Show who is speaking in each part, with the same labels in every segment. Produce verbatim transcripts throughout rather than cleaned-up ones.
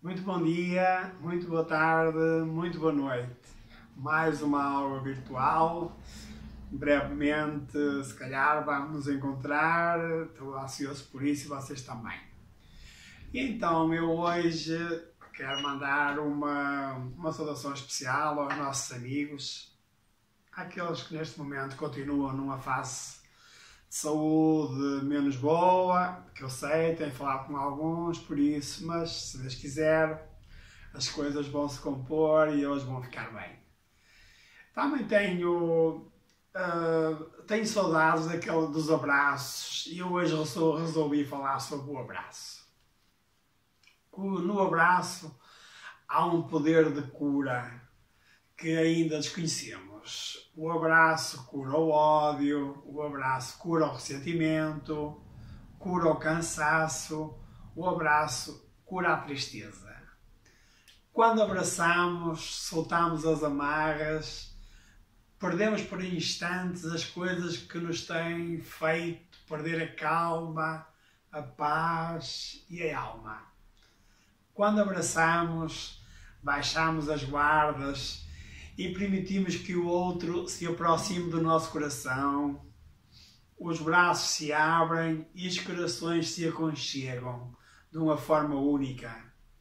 Speaker 1: Muito bom dia, muito boa tarde, muito boa noite. Mais uma aula virtual. Brevemente, se calhar, vamos nos encontrar. Estou ansioso por isso e vocês também. E então, eu hoje quero mandar uma, uma saudação especial aos nossos amigos, àqueles que neste momento continuam numa fase de saúde menos boa, que eu sei, tenho falado com alguns por isso, mas se Deus quiser, as coisas vão se compor e eles vão ficar bem. Também tenho, uh, tenho saudades daquele dos abraços e hoje resolvi falar sobre o abraço. No abraço há um poder de cura que ainda desconhecemos. O abraço cura o ódio, o abraço cura o ressentimento, cura o cansaço, o abraço cura a tristeza. Quando abraçamos, soltamos as amarras, perdemos por instantes as coisas que nos têm feito perder a calma, a paz e a alma. Quando abraçamos, baixamos as guardas e permitimos que o outro se aproxime do nosso coração, os braços se abrem e os corações se aconchegam de uma forma única.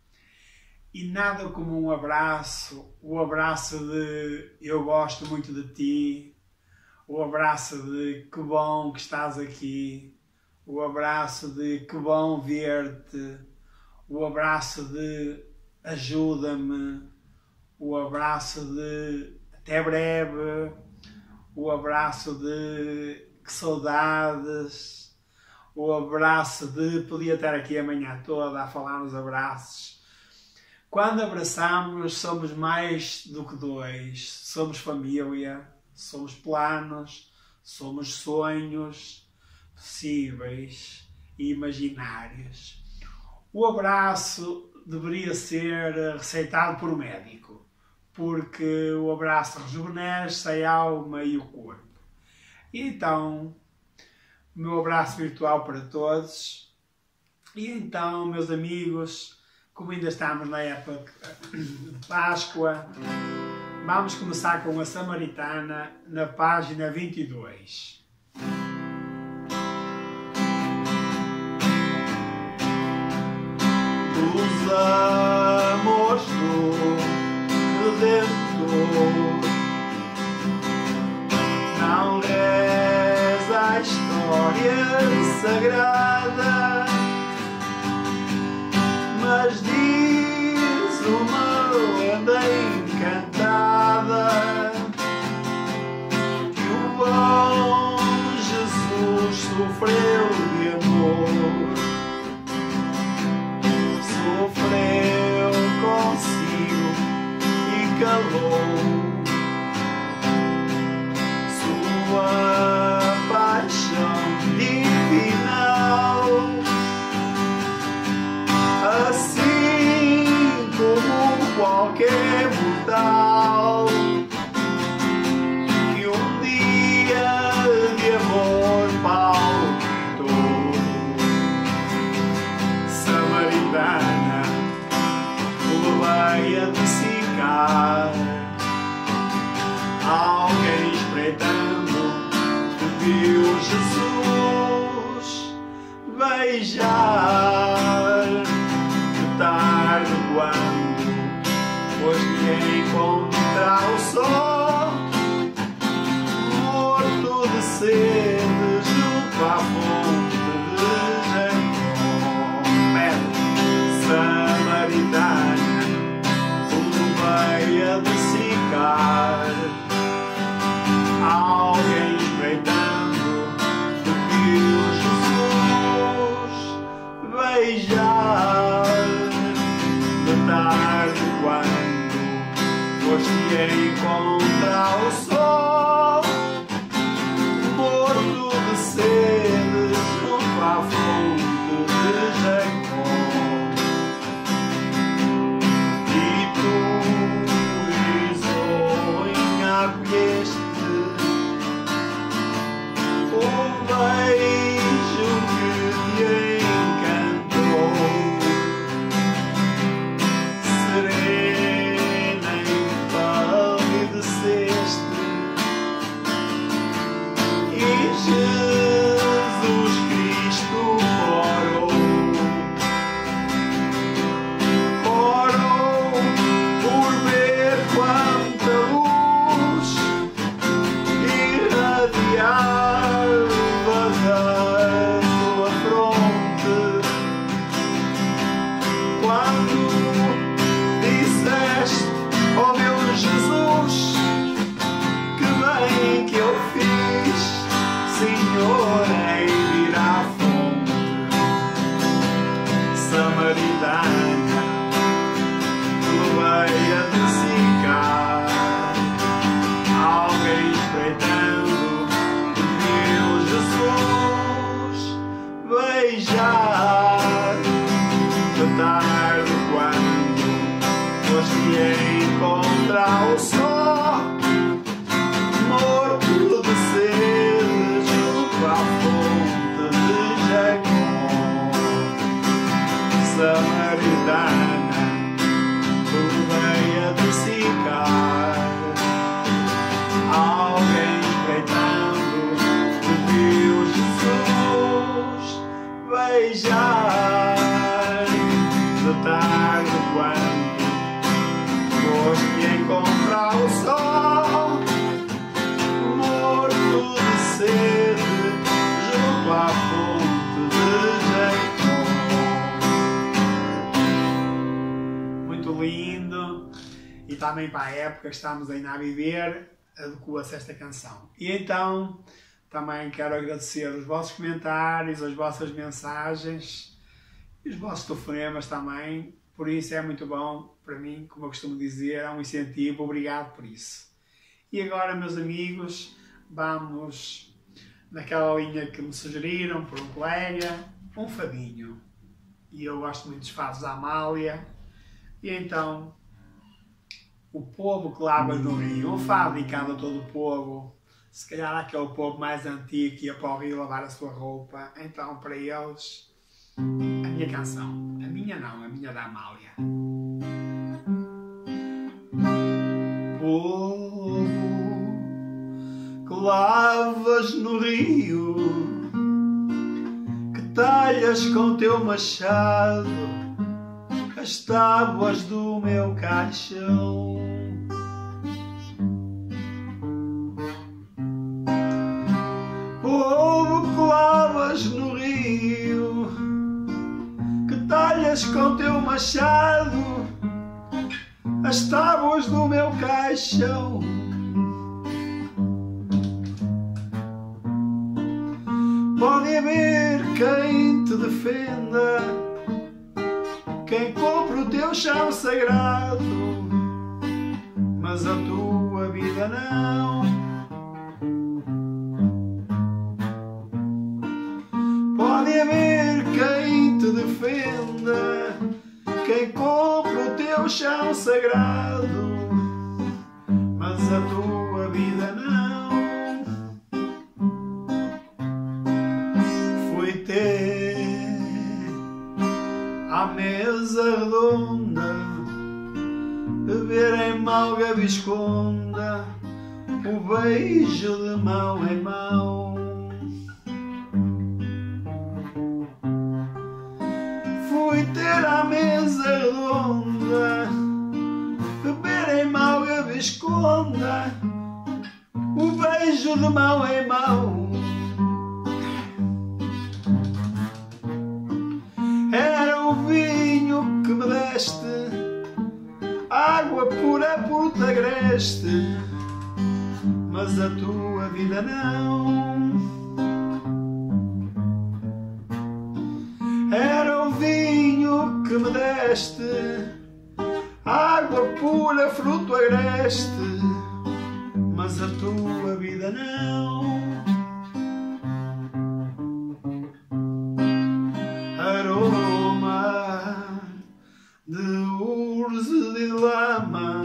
Speaker 1: E nada como um abraço, o abraço de eu gosto muito de ti, o abraço de que bom que estás aqui, o abraço de que bom ver-te, o abraço de ajuda-me, o abraço de até breve, o abraço de que saudades, o abraço de podia estar aqui a manhã toda a falar nos abraços. Quando abraçamos somos mais do que dois, somos família, somos planos, somos sonhos possíveis e imaginários. O abraço deveria ser receitado por um médico, porque o abraço rejuvenesce a alma e o corpo. E então, o meu abraço virtual para todos. E então, meus amigos, como ainda estamos na época de Páscoa, vamos começar com a Samaritana na página vinte e dois. Dos amores do Redentor, não lês a história sagrada, mas diz uma lenda encantada que o bom Jesus sofreu de amor. Sofreu consigo e calou sua paixão divinal, assim como qualquer mortal que um dia de amor palpitou. Samaritana, levei a de ficar, alguém espreitando te viu Jesus beijar. De tarde quando foste encontrar o sol, morto de sede junto à fonte de Jacó. Samaritana, veio de secar, alguém espreitando te viu Jesus beijar. De tarde quando foste encontrar o sol, morto de sede junto à fonte de Jacó. E tu acolheste o beijo que te encantou. encontrar o sol, morto de sede junto à fonte de Jacó. Samaritana, rodeia de Sicar, alguém espreitando viu Jesus beijar. De tarde quando foste encontrar o sol, morto de sede junto à fonte de Jacó. Muito lindo, e também para a época que estamos ainda a viver, adequa-se esta canção. E então também quero agradecer os vossos comentários, as vossas mensagens e os vossos telefonemas também. Por isso é muito bom para mim, como eu costumo dizer, é um incentivo. Obrigado por isso. E agora, meus amigos, vamos naquela linha que me sugeriram por um colega, um fadinho. E eu gosto muito dos fados da Amália. E então, o povo que lavas no rio, um fado dedicado a todo o povo. Se calhar aquele povo mais antigo que ia para o rio lavar a sua roupa. Então, para eles, a minha canção. A minha não, a minha da Amália. Povo que lavas no rio, que talhas com teu machado as tábuas do meu caixão. Povo que lavas no rio, que talhas com teu machado as tábuas do meu caixão. Pode haver quem te defenda, quem compre o teu chão sagrado, mas a tua vida não. Pode haver quem te defenda, quem compre o teu chão sagrado, mas a tua vida não. Fui ter à mesa redonda, beber em malga visconda, o beijo de mão em mão. Fui ter à mesa redonda, beber em malga visconda, o beijo de mão em mão. Era o vinho que me deste, água pura por te agreste, mas a tua vida não. Era o vinho que me deste, água pura, fruto agreste, mas a tua vida não. Aroma de urze e de lama,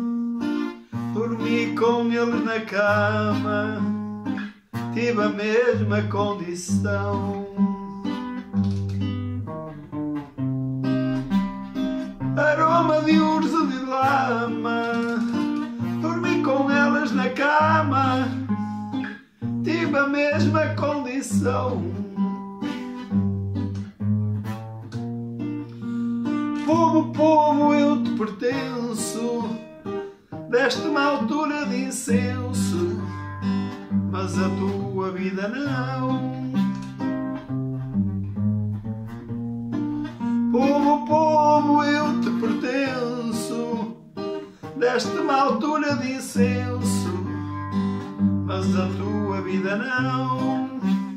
Speaker 1: dormi com eles na cama, tive a mesma condição. Aroma de urze e de lama, dormi com elas na cama, tive a mesma condição. Povo, povo, eu te pertenço, deste-me altura de incenso, mas a tua vida não. Povo, povo, eu te pertenço, deste-me altura de incenso, mas a tua vida não.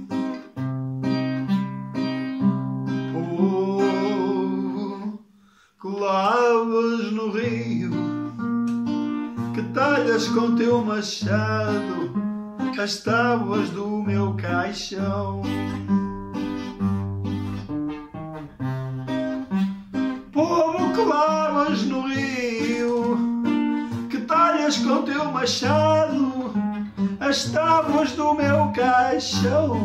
Speaker 1: Povo que lavas no rio, que talhas com teu machado as tábuas do meu caixão. Povo que lavas no rio, Cortas com teu machado as tábuas do meu caixão.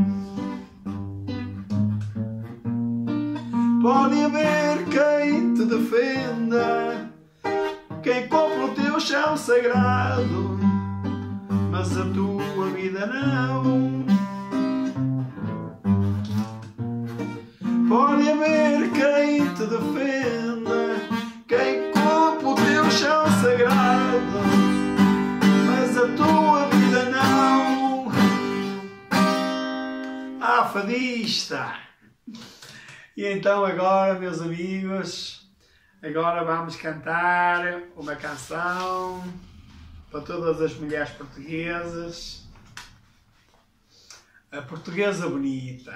Speaker 1: Pode haver quem te defenda, quem compra o teu chão sagrado, mas a tua vida não. Pode haver quem te defenda, quem compra o teu chão sagrado, mas a tua vida não. Ah, fadista! E então agora, meus amigos, agora vamos cantar uma canção para todas as mulheres portuguesas. A Portuguesa Bonita.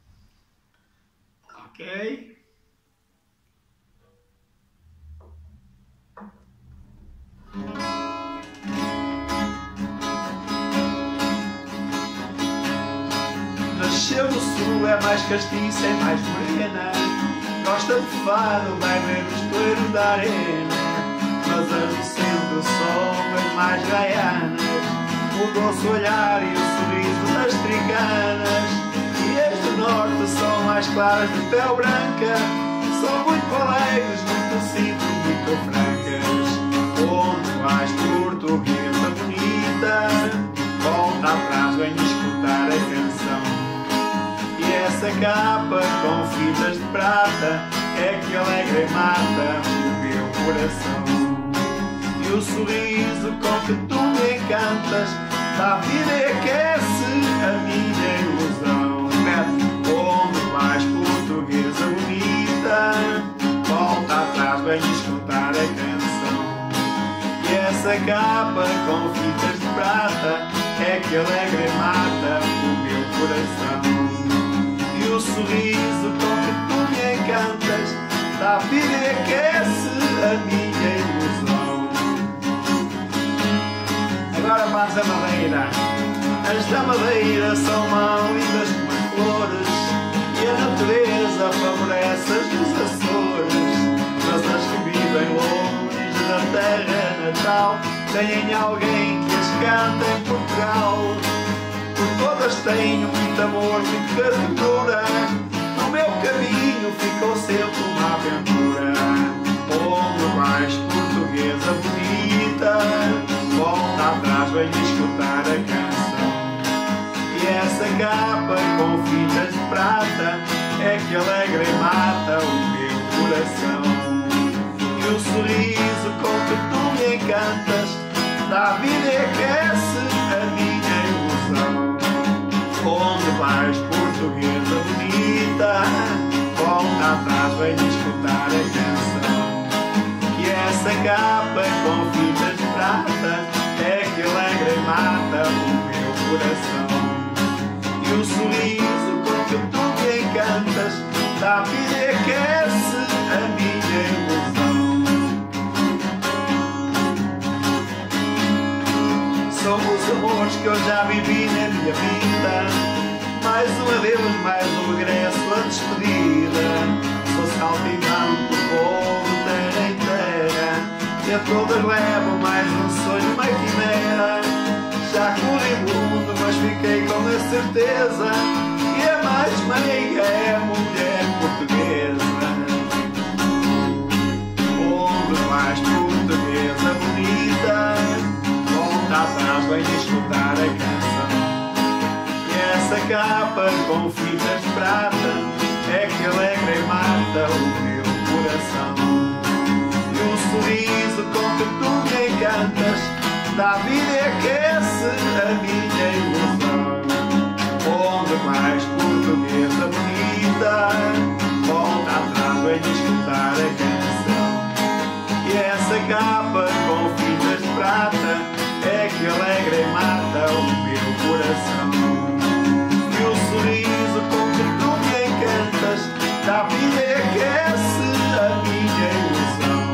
Speaker 1: Ok? Nasceu no sul, é mais castiça, é mais morena, gosta de fado, vai ver os touros da arena. Mas as do centro são as mais gaianas, o doce olhar e o sorriso das tricanas. E as do norte são mais claras de pele branca, são muito alegres, muito simples, muito francas. Onde vais, portuguesa bonita, volta atrás, vem escutar a canção. E essa capa com fitas de prata é que alegra e mata o meu coração. E o sorriso com que tu me encantas dá vida e aquece a minha ilusão. Onde vais, portuguesa bonita, volta atrás, vem escutar a canção. E essa capa com fitas de prata é que alegra e mata o meu coração. E o sorriso com que tu me encantas dá vida e aquece a minha ilusão. Agora faz a Madeira. As da Madeira são mão lindas como as flores, e a natureza favorece as dos Açores. Mas as que vivem longe da terra natal têm alguém que as canta em Portugal. Por todas tenho muito amor, muita ternura, no meu caminho ficou sempre uma aventura. Onde vais, portuguesa bonita, volta atrás, vem escutar a canção. E essa capa com fitas de prata é que alegra e mata o meu coração. E o sorriso com que tu me encantas dá vida e aquece a minha ilusão. Onde vais, portuguesa bonita, volta atrás, vem escutar a canção. E essa capa com fitas de prata é que alegra e mata o meu coração. E o sorriso com que tu me encantas dá vida e aquece a minha ilusão. São os amores que eu já vivi na minha vida, mais um adeus, mais um regresso, a despedida. Sou saltimbanco, voo terra inteira, e a todas levo mais um sonho, uma quimera. Já corri mundo, mas fiquei com a certeza que a mais meiga é a mulher portuguesa. Onde vais, portuguesa bonita, volta atrás, vem escutar a canção. E essa capa com fitas de prata é que alegra e mata o meu coração. E o sorriso com que tu me encantas dá vida e aquece a minha ilusão. Onde vais, portuguesa bonita, volta atrás, vem escutar a canção. E essa capa com fitas de prata é que alegra e mata o meu coração. E o sorriso com que tu me encantas dá vida e aquece a minha ilusão.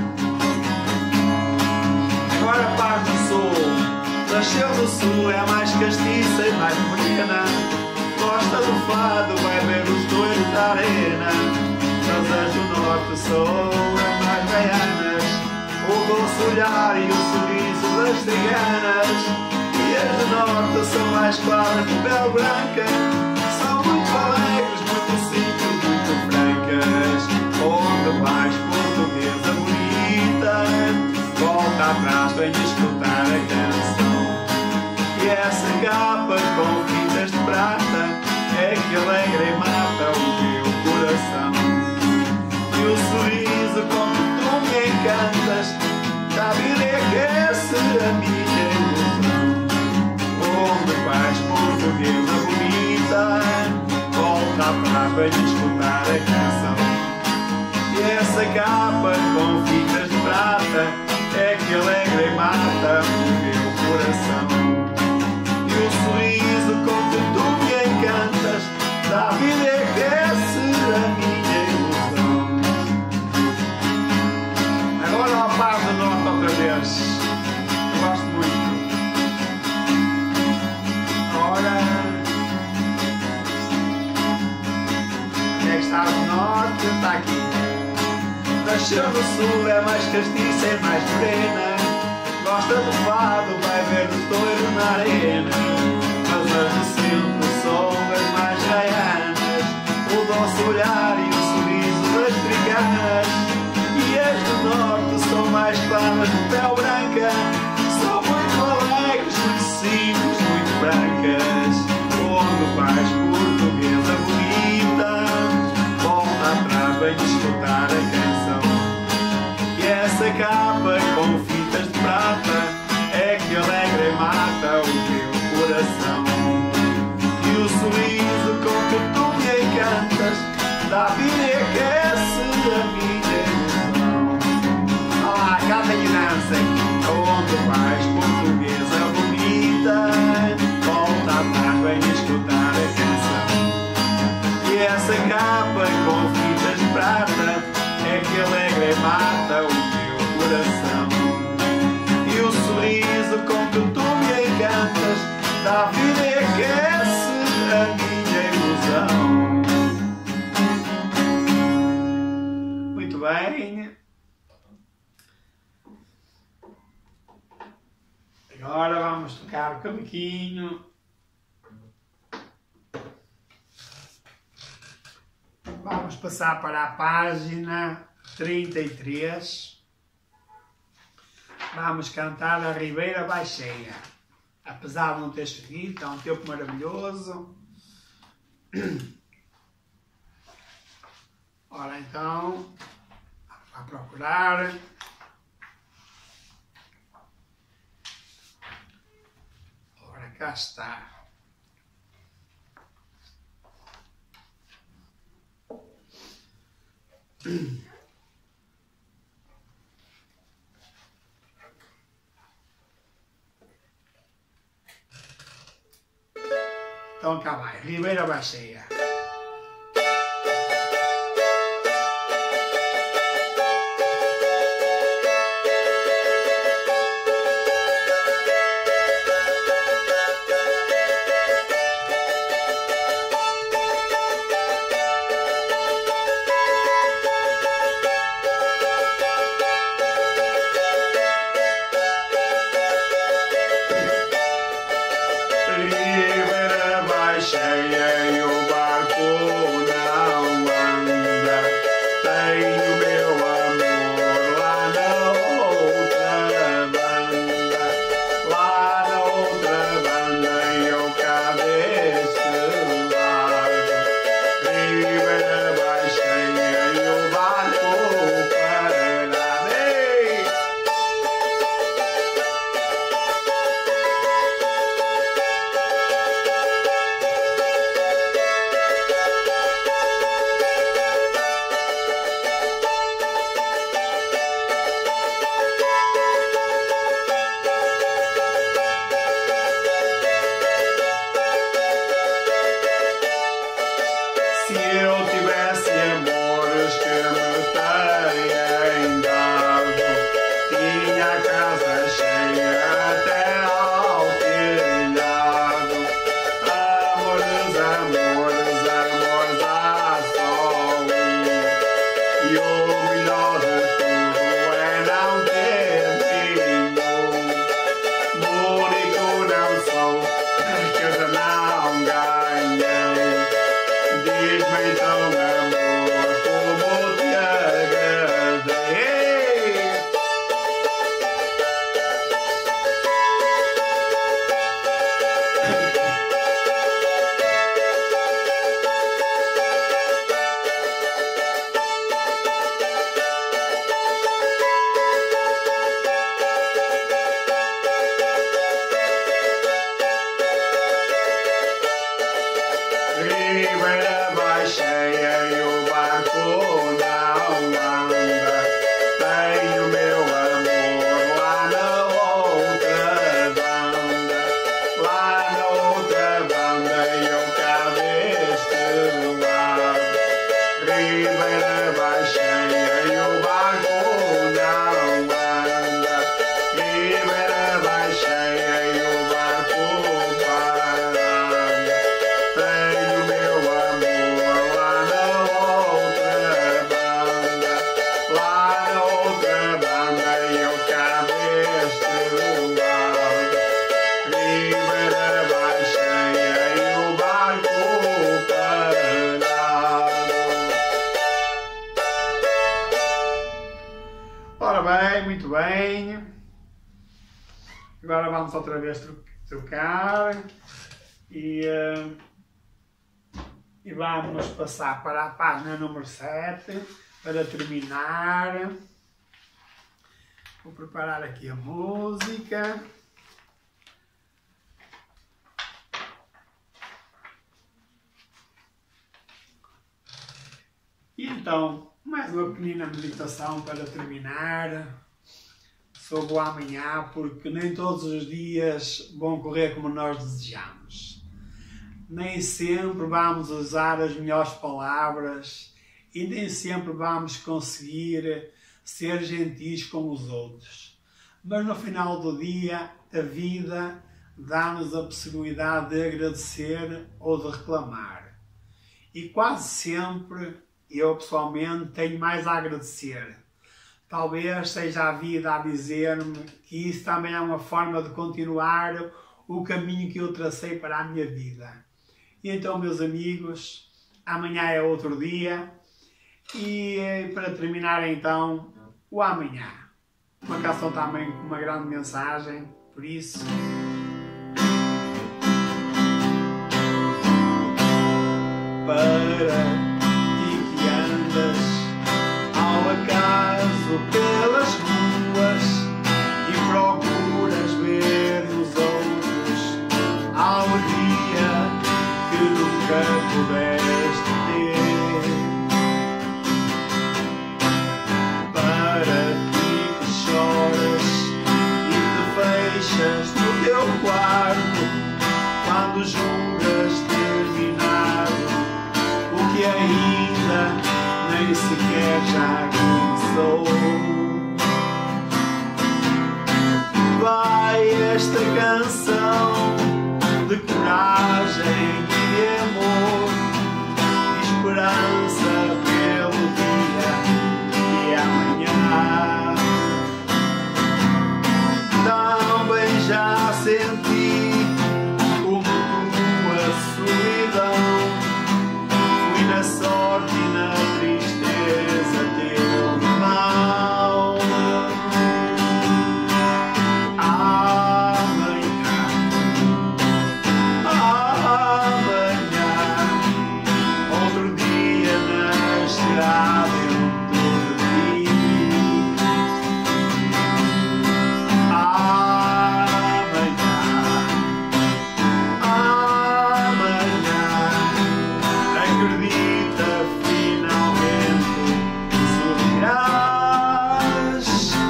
Speaker 1: Agora Paz do Sul. Nasceu no sul, é mais castiça e mais morena, gosta do fado, vai ver os touros da arena. Mas as do norte são as mais baianas, o doce olhar e o sorriso das ciganas. E as do norte são mais claras de pele branca, são muito alegres, muito simples, muito francas. Onde vais, portuguesa bonita, volta atrás, vem escutar a canção. E essa capa com fitas de prata é que alegra e mata o meu coração. E o sorriso com que tu me encantas dá vida e aquece a minha ilusão. Onde vais, portuguesa bonita, volta atrás, vem escutar a canção. E essa capa com fitas de prata é que alegra e mata o meu coração. E o sorriso com que tu me encantas dá vida e aquece a minha ilusão. Agora ao par do norte outra vez. Eu gosto muito. Ora, quem é que está no norte? Está aqui. Nasceu no sul, é mais castiça, é mais morena. Gosta do fado, vai ver os touros na arena. Mas as do centro são as mais raianas, o doce olhar e o sorriso das triganas. E as do norte são mais claras de pele branca, são muito alegres, muito simples, muito brancas. Onde vais, portuguesa bonita, volta atrás, vem escutar a canção. E essa capa com fitas de prata é que alegra e mata o meu coração. E o sorriso com que tu me encantas dá vida e aquece a minha ilusão. Olá, canta e dancem. Aonde vais, portuguesa bonita, volta atrás, vem escutar a canção. E essa capa com fitas de prata é que alegra e mata o meu coração. E o sorriso com que tu me encantas dá vida e aquece a minha ilusão. Muito bem. Agora vamos tocar o cavaquinho. Vamos passar para a página trinta e três. Vamos cantar a Ribeira Baixeia. Apesar de não ter seguido, está um tempo maravilhoso. Ora então, vamos lá procurar. Ora, cá está. Então cá vai, Ribeira Baixeia. Ribeira Baixeia e o bem. Agora vamos outra vez trocar e, uh, e vamos passar para a página número sete para terminar. Vou preparar aqui a música. E então, mais uma pequena meditação para terminar sobre o amanhã, porque nem todos os dias vão correr como nós desejamos. Nem sempre vamos usar as melhores palavras e nem sempre vamos conseguir ser gentis com os outros. Mas no final do dia, a vida dá-nos a possibilidade de agradecer ou de reclamar. E quase sempre, eu pessoalmente tenho mais a agradecer. Talvez seja a vida a dizer-me que isso também é uma forma de continuar o caminho que eu tracei para a minha vida. E então, meus amigos, amanhã é outro dia. E para terminar então, o amanhã. Uma canção também com uma grande mensagem, por isso... Para ao acaso pelas ruas e procuras ver nos outros a alegria que nunca pudeste ter. Para ti que choras e te fechas no teu quarto quando julgas terminado o que ainda nem sequer já começou. Vai esta canção de coragem e de amor e esperança pelo dia e amanhã. Também já senti como tua solidão. Fui na sorte e na tristeza teu irmão. Amanhã, amanhã, outro dia nascerá dentro de ti. Amanhã, amanhã, acredita finalmente sorrirás.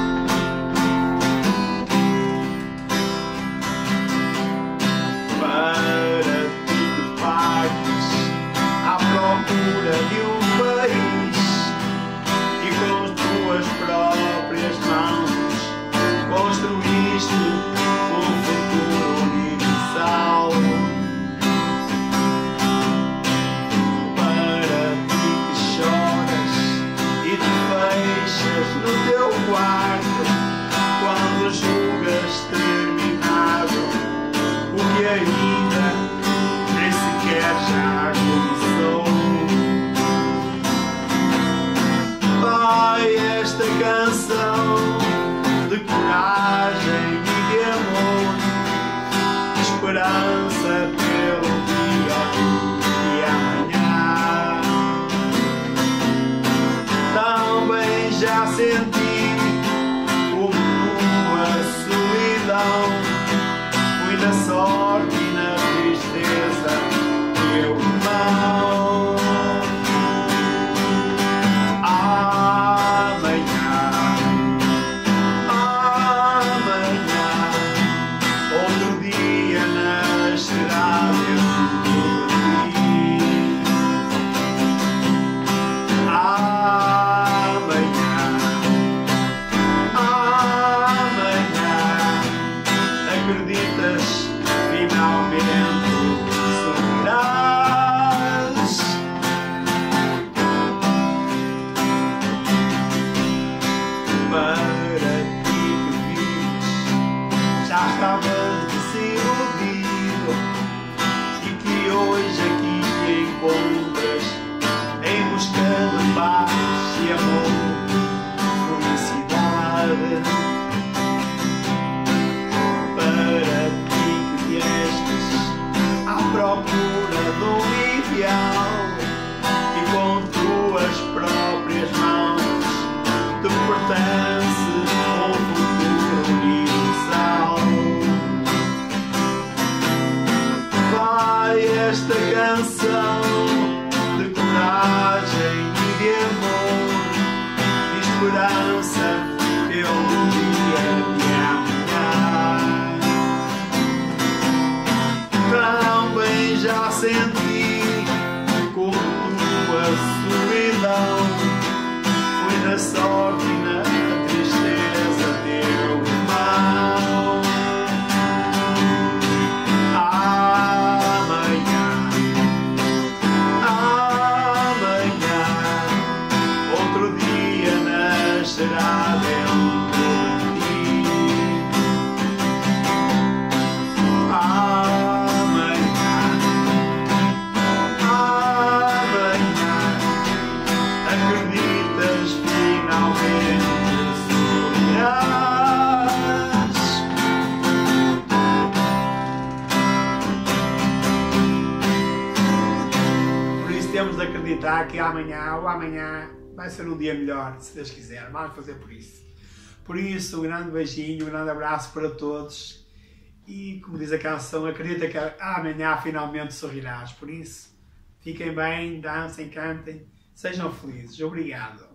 Speaker 1: Para ti que partes à procura de um país e com as tuas próprias mãos construíste um futuro universal. No teu quarto quando julgas terminado o que ainda nem sequer já começou. Vai esta canção de coragem e de amor, de esperança pelo dia e amanhã. Também já senti como tua solidão. Fui na sorte e na tristeza teu irmão. Amanhã, amanhã, outro dia nascerá dentro de ti. Amanhã, amanhã, acreditas finalmente sorrirás. Para ti que vives, já estavas desiludido e que hoje aqui te encontras em busca de paz e amor, felicidade. acreditar que amanhã ou amanhã vai ser um dia melhor, se Deus quiser. Vamos fazer por isso. Por isso, um grande beijinho, um grande abraço para todos. E, como diz a canção, acredita que amanhã finalmente sorrirás. Por isso, fiquem bem, dancem, cantem, sejam felizes. Obrigado.